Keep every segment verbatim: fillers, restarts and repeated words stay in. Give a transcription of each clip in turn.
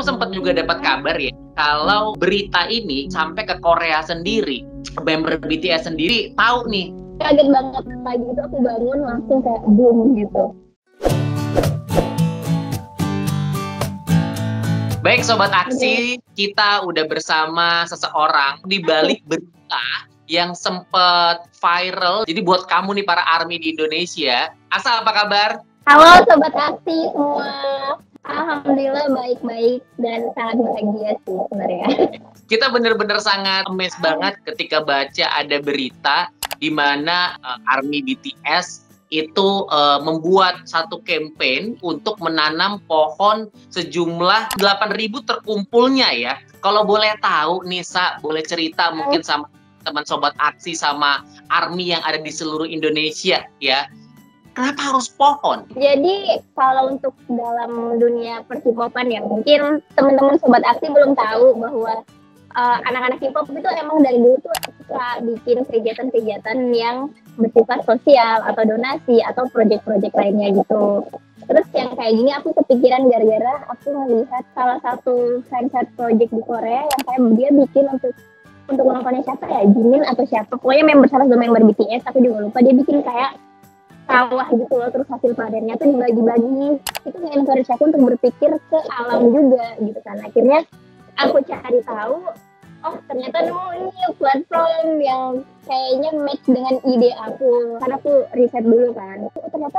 aku sempat juga dapat kabar ya, kalau berita ini sampai ke Korea sendiri, member B T S sendiri tahu nih. Kaget banget, pagi itu aku bangun langsung kayak boom gitu. Baik Sobat Aksi, kita udah bersama seseorang di balik berita yang sempat viral. Jadi buat kamu nih para ARMY di Indonesia, Asa apa kabar? Halo Sobat Aksi semua. Alhamdulillah baik-baik dan sangat bahagia sih sebenarnya. Kita bener-bener sangat amazed banget ketika baca ada berita di mana uh, ARMY B T S itu uh, membuat satu campaign untuk menanam pohon sejumlah delapan ribu terkumpulnya ya. Kalau boleh tahu Nisa, boleh cerita mungkin sama teman Sobat Aksi sama ARMY yang ada di seluruh Indonesia ya. Kenapa harus pohon? Jadi kalau untuk dalam dunia persipopan ya, mungkin teman-teman Sobat Aksi belum tahu bahwa uh, anak-anak K-pop itu emang dari dulu tuh suka bikin kegiatan-kegiatan yang bersifat sosial atau donasi atau proyek-proyek lainnya gitu. Terus yang kayak gini aku kepikiran gara-gara aku melihat salah satu fansite project di Korea yang kayak dia bikin untuk untuk nontonnya siapa ya, Jimin atau siapa, pokoknya member salah satu member B T S, aku juga lupa, dia bikin kayak sawah gitu loh, terus hasil panennya tuh dibagi-bagi. Itu nge-encourage aku untuk berpikir ke alam juga gitu kan. Akhirnya aku cari tahu, oh ternyata nemu ini platform yang kayaknya match dengan ide aku. Karena aku riset dulu kan, oh, ternyata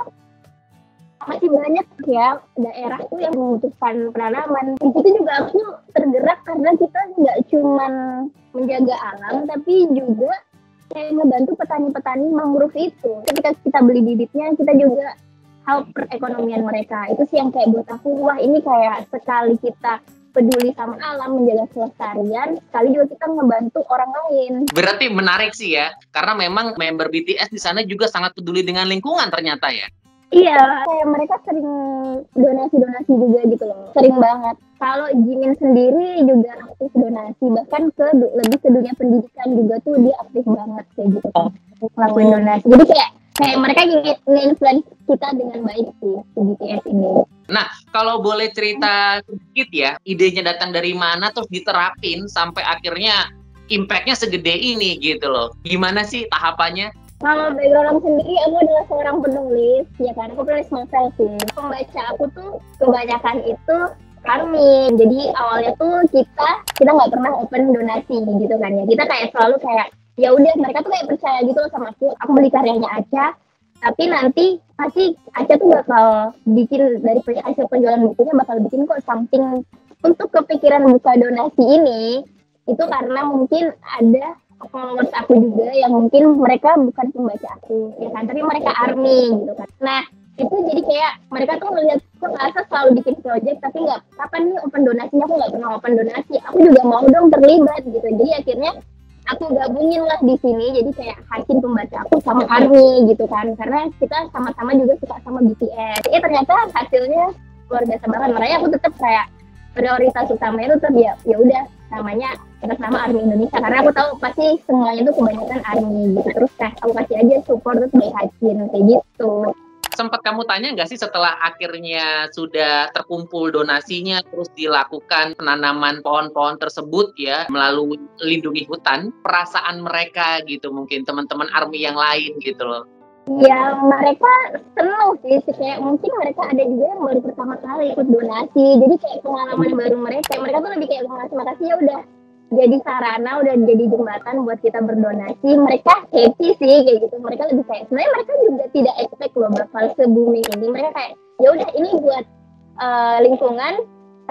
masih banyak ya daerah tuh yang membutuhkan penanaman. Di situ juga aku tergerak karena kita nggak cuman menjaga alam, tapi juga kayak ngebantu petani-petani mangrove itu. Ketika kita beli bibitnya, kita juga help perekonomian mereka. Itu sih yang kayak buat aku, wah ini kayak sekali kita peduli sama alam, menjaga kelestarian, sekali juga kita ngebantu orang lain. Berarti menarik sih ya, karena memang member B T S di sana juga sangat peduli dengan lingkungan ternyata ya. Iya, kayak mereka sering donasi-donasi juga gitu loh, sering banget. Kalau Jimin sendiri juga aktif donasi, bahkan ke lebih ke dunia pendidikan juga tuh dia aktif banget kayak gitu, oh. ngelakuin donasi. Jadi kayak kayak mereka nge-influence kita dengan baik sih si B T S ini. Nah, kalau boleh cerita sedikit ya, idenya datang dari mana terus diterapin sampai akhirnya impact-nya segede ini gitu loh. Gimana sih tahapannya? Kalau background sendiri, aku adalah seorang penulis, ya kan, aku penulis novel sih. Pembaca aku tuh kebanyakan itu ARMY. Jadi awalnya tuh kita kita nggak pernah open donasi gitu kan ya. Kita kayak selalu kayak ya udah, mereka tuh kayak percaya gitu loh sama aku. Aku beli karyanya Acha, tapi nanti pasti Acha tuh bakal bikin dari hasil penjualan bukunya, bakal bikin kok something untuk kepikiran buka donasi ini. Itu karena mungkin ada followers aku juga yang mungkin mereka bukan pembaca aku ya kan, tapi mereka ARMY gitu kan. Nah itu jadi kayak mereka tuh ngeliat kok Asa selalu bikin project tapi nggak, kapan nih open donasinya, aku nggak pernah open donasi, aku juga mau dong terlibat gitu. Jadi akhirnya aku gabungin lah di sini, jadi kayak Hasin pembaca aku sama ARMY gitu kan, karena kita sama-sama juga suka sama B T S. Ya ternyata hasilnya luar biasa banget, makanya aku tetap kayak prioritas utamanya tetap ya ya udah namanya atas nama ARMY Indonesia, karena aku tahu pasti semuanya tuh kebanyakan ARMY gitu. Terus kayak aku kasih aja support terus by Hacin kayak gitu. Sempat kamu tanya nggak sih setelah akhirnya sudah terkumpul donasinya, terus dilakukan penanaman pohon-pohon tersebut ya melalui lindungi hutan, perasaan mereka gitu, mungkin teman-teman ARMY yang lain gitu loh? Ya mereka senang sih, kayak mungkin mereka ada juga yang baru pertama kali ikut donasi, jadi kayak pengalaman baru mereka. Mereka tuh lebih kayak makasih makasih ya udah jadi sarana, udah jadi jembatan buat kita berdonasi. Mereka happy sih kayak gitu. Mereka lebih kayak sebenarnya mereka juga tidak expect loh bakal se-booming ini. Mereka kayak ya udah ini buat uh, lingkungan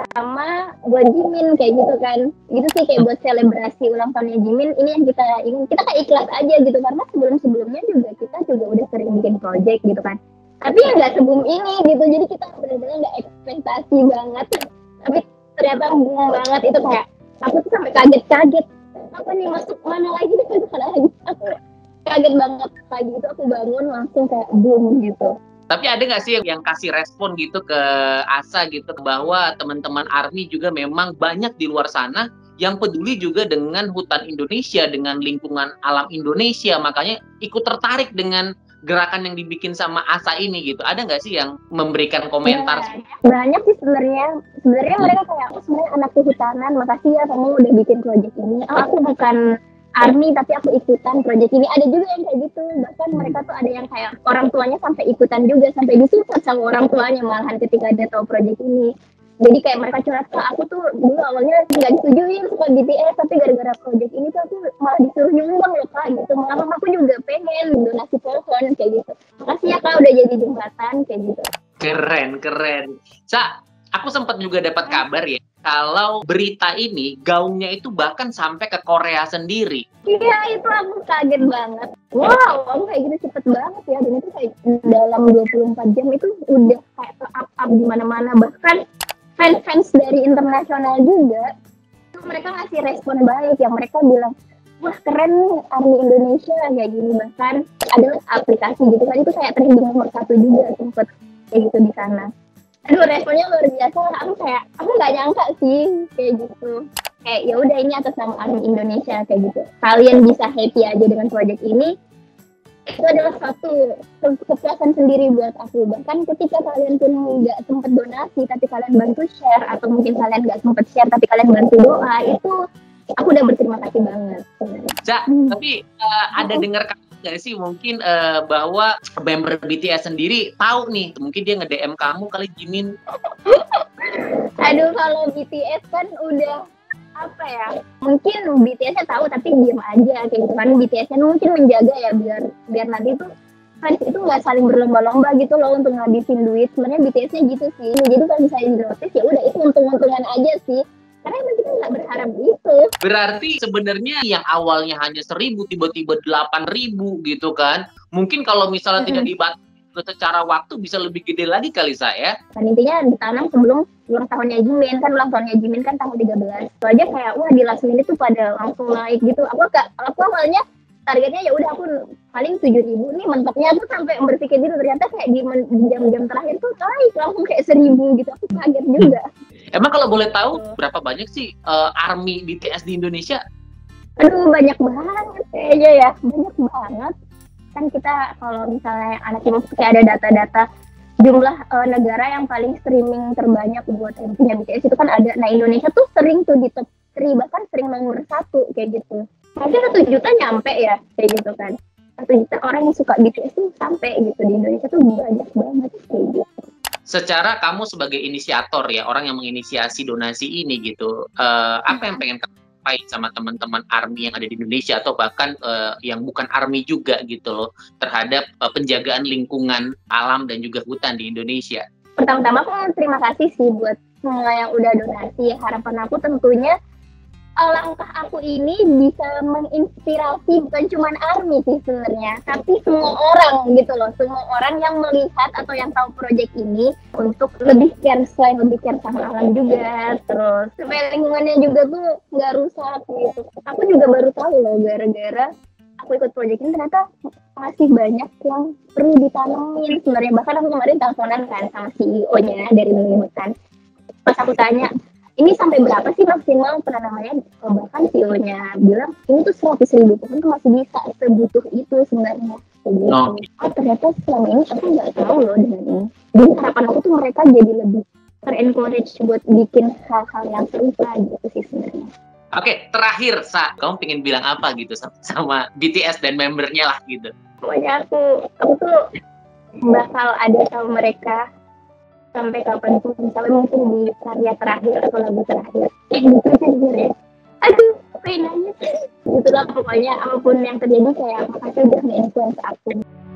sama buat Jimin kayak gitu kan. Gitu sih, kayak buat selebrasi ulang tahunnya Jimin. Ini yang kita ingin, kita kayak ikhlas aja gitu, karena sebelum-sebelumnya juga kita juga udah sering bikin project gitu kan. Tapi ya nggak se-boom ini gitu. Jadi kita benar-benar nggak ekspektasi banget. Tapi ternyata boom banget, itu kayak aku tuh sampai kaget-kaget, apa nih masuk mana lagi nih kan lagi. Aku kaget banget, pagi itu aku bangun langsung kayak boom gitu. Tapi ada nggak sih yang kasih respon gitu ke Asa gitu, bahwa teman-teman ARMY juga memang banyak di luar sana yang peduli juga dengan hutan Indonesia, dengan lingkungan alam Indonesia, makanya ikut tertarik dengan gerakan yang dibikin sama Asa ini gitu? Ada nggak sih yang memberikan komentar? Ya, banyak sih sebenarnya. Sebenarnya hmm. mereka kayak, aku sebenarnya anak kehutanan, makasih ya kamu udah bikin project ini. Oh, aku bukan army tapi aku ikutan project ini. Ada juga yang kayak gitu. Bahkan mereka tuh ada yang kayak orang tuanya sampai ikutan juga, sampai disupport sama orang tuanya malahan ketika dia tahu project ini. Jadi kayak mereka curhat, Kak, aku tuh dulu awalnya nggak disetujuin sama B T S, tapi gara-gara project ini tuh aku malah disuruh nyumbang loh, Kak, gitu. Malah aku juga pengen donasi pohon kayak gitu. Makasih ya, Kak, udah jadi jembatan kayak gitu. Keren, keren. Sa, aku sempat juga dapat kabar ya, kalau berita ini gaungnya itu bahkan sampai ke Korea sendiri. Iya, itu aku kaget banget. Wow, aku kayak gitu cepet banget ya. Dan itu kayak dalam dua puluh empat jam itu udah kayak up-up di mana-mana. Bahkan fans-fans dari internasional juga, itu mereka ngasih respon baik. Yang mereka bilang, wah keren nih ARMY Indonesia kayak gini. Bahkan ada aplikasi gitu kan, itu kayak trending nomor satu juga sempet kayak gitu di sana. Aduh, responnya luar biasa. Aku kayak, aku nggak nyangka sih kayak gitu. Kayak ya udah, ini atas nama ARMY Indonesia kayak gitu. Kalian bisa happy aja dengan project ini. Itu adalah satu kepuasan sendiri buat aku. Bahkan ketika kalian pun nggak sempat donasi, tapi kalian bantu share, atau mungkin kalian nggak sempat share, tapi kalian bantu doa, itu aku udah berterima kasih banget. Cak, hmm. tapi uh, ada dengar nggak sih mungkin uh, bahwa member B T S sendiri tahu nih, mungkin dia nge-D M kamu kali, Jimin? Aduh, kalau B T S kan udah apa ya, mungkin B T S-nya tahu tapi diem aja kayak gitu kan. B T S-nya mungkin menjaga ya biar biar nanti tuh fans itu nggak saling berlomba-lomba gitu loh untuk ngabisin duit. Sebenarnya B T S-nya gitu sih. Jadi kalau misalnya di notice ya udah, itu untung-untungan aja sih. Karena emang kita nggak berharap gitu. Berarti sebenarnya yang awalnya hanya seribu tiba-tiba delapan ribu gitu kan. Mungkin kalau misalnya mm-hmm. tidak dibatasi secara waktu bisa lebih gede lagi kali saya. Kan intinya ditanam sebelum ulang tahunnya Jimin, kan ulang tahunnya Jimin kan tanggal tiga belas. Itu aja kayak wah di last minute tuh pada langsung naik gitu. Aku gak, aku awalnya targetnya ya udah aku paling tujuh ribu nih mentoknya. Aku sampai berpikir gitu, ternyata kayak di, di jam-jam terakhir tuh naik langsung kayak seribu gitu. Aku kaget juga. Hmm. Emang kalau boleh tahu berapa banyak sih uh, ARMY B T S di Indonesia? Aduh, banyak banget kayaknya ya, banyak banget. Kan kita kalau misalnya anak K-pop kayak ada data-data jumlah uh, negara yang paling streaming terbanyak buat M V-nya B T S itu kan ada. Nah, Indonesia tuh sering tuh di top tiga, bahkan sering nomor satu kayak gitu. Mungkin satu juta nyampe ya kayak gitu kan. Satu juta orang yang suka B T S tuh sampai gitu di Indonesia tuh banyak banget kayak gitu. Secara kamu sebagai inisiator ya, orang yang menginisiasi donasi ini gitu, uh, apa yang pengen kamu sampaikan sama teman-teman ARMY yang ada di Indonesia atau bahkan uh, yang bukan ARMY juga gitu loh, terhadap uh, penjagaan lingkungan alam dan juga hutan di Indonesia? Pertama-tama aku terima kasih sih buat semua yang udah donasi. Harapan aku tentunya langkah aku ini bisa menginspirasi bukan cuma ARMY sih sebenarnya, tapi semua orang gitu loh, semua orang yang melihat atau yang tahu proyek ini untuk lebih care, selain lebih care sama alam juga, terus supaya lingkungannya juga tuh nggak rusak gitu. Aku juga baru tahu loh, gara-gara aku ikut proyek ini ternyata masih banyak yang perlu ditanamin sebenarnya. Bahkan aku kemarin teleponan kan sama C E O-nya dari Lingkungan Hutan. Pas aku tanya, ini sampai berapa sih maksimal penanamannya? Bahkan C E O-nya bilang, ini tuh seratus ribu pohon tuh masih bisa sebutuh itu sebenarnya. Jadi, oh. oh ternyata selama ini aku nggak tahu loh dengan ini. Jadi harapan aku tuh mereka jadi lebih ter-encourage buat bikin hal-hal yang serupa gitu sih sebenarnya. Oke, terakhir, Sa, kamu pengen bilang apa gitu sama B T S dan membernya lah gitu? Pokoknya aku, aku tuh bakal ada sama mereka sampai kapanpun, sampai mungkin di karya terakhir atau lagu terakhir. Kayak gitu sih sebenarnya. Aduh, pengen nanya. Itulah pokoknya apapun yang terjadi, kayak makasih udah nge-influence aku.